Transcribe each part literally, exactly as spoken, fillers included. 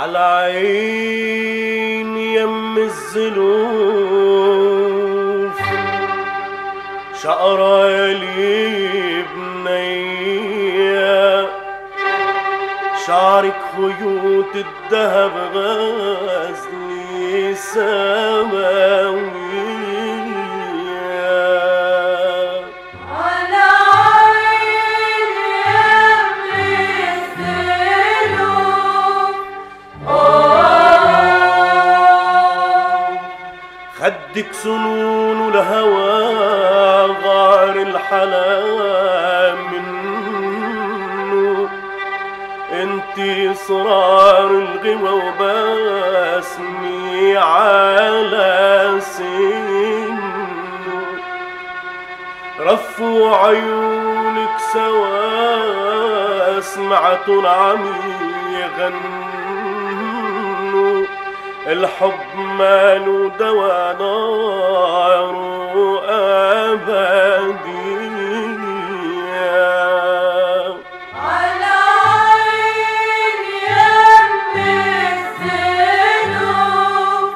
على عين يم الزلوف شقرة يلي بنية شعرك خيوط الذهب غزلي سماوي خدك سنون الهوى غار الحلا منه انتي صرار الغوى وباسمي على سنه رفوا عيونك سوا سمعت عمي يغنوا الحب ماله دوا ناره أبدية على عين يم الزلوف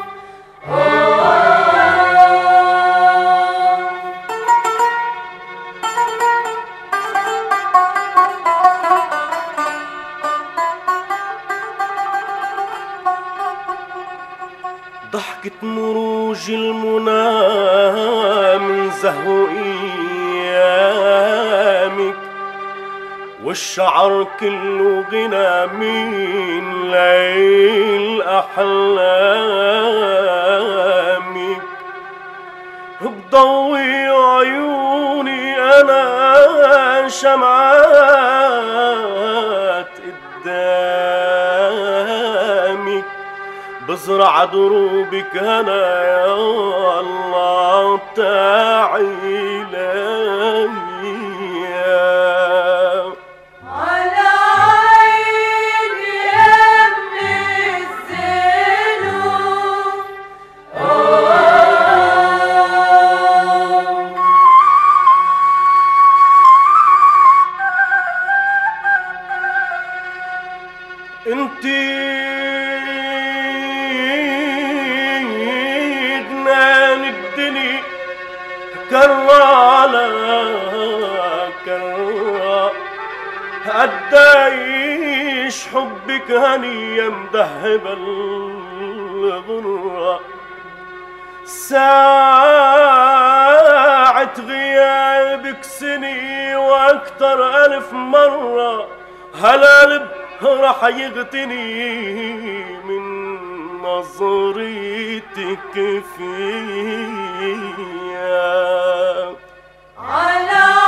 ضحكة مروج المنى من زهو ايامك والشعر كله غنى من ليل احلامك بضوي عيوني انا شمعات قدامك بزرع دروبك هنا يا الله تعي ليا على عين يم الزلوف انتي كرة على كرة قديش حبك هنية مذهبة الغرة ساعة غيابك سني واكتر ألف مرة هالقلب رح يغتني من نظريتك فيا على